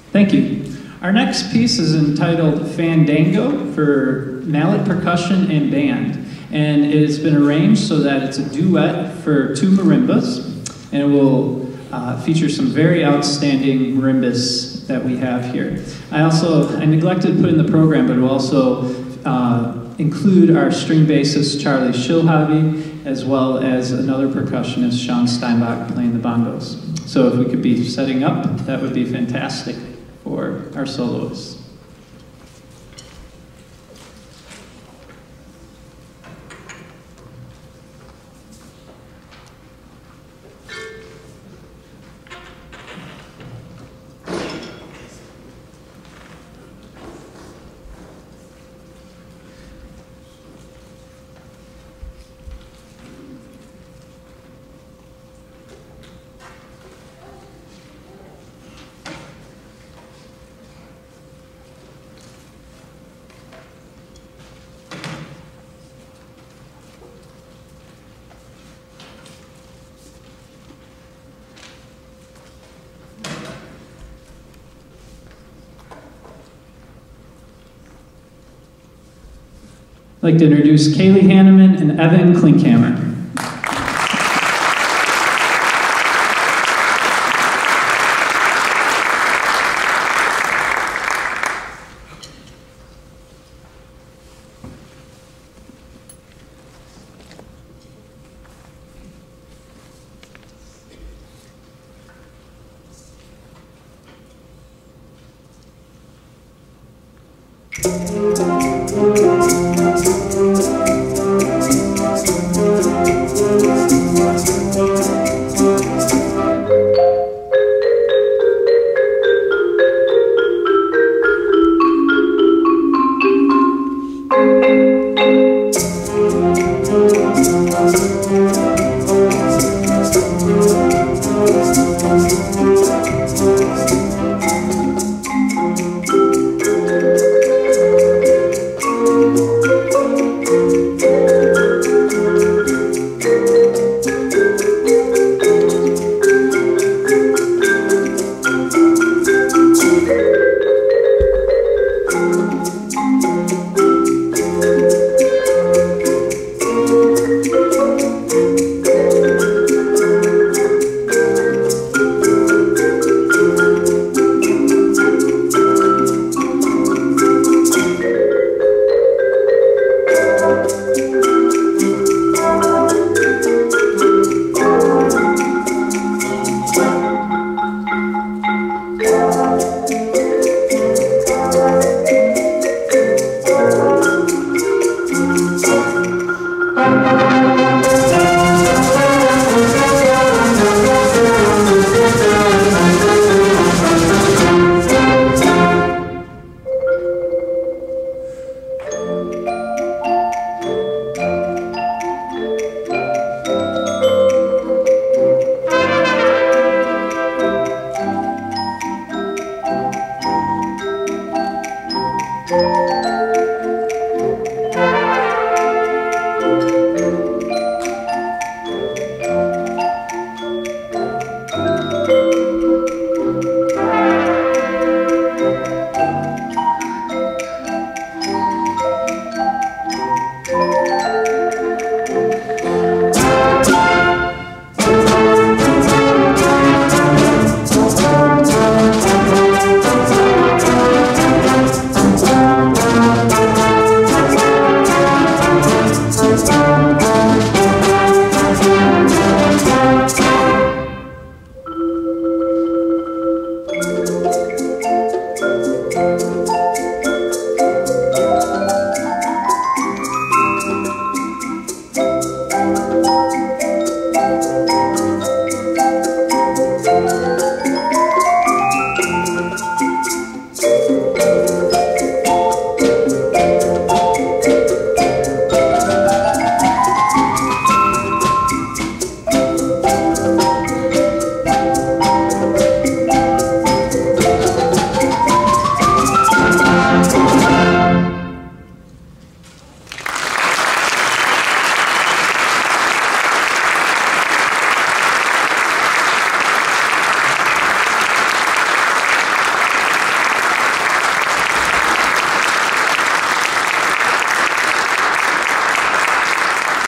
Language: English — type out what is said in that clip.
Thank you. Our next piece is entitled Fandango for mallet percussion and band. And it has been arranged so that it's a duet for two marimbas, and it will feature some very outstanding marimbas that we have here. I neglected to put in the program, but it will also include our string bassist Charlie Shilhavi, as well as another percussionist, Sean Steinbach, playing the bongos. So if we could be setting up, that would be fantastic for our soloists. I'd like to introduce Kaylee Hanneman and Evan Klinkhammer.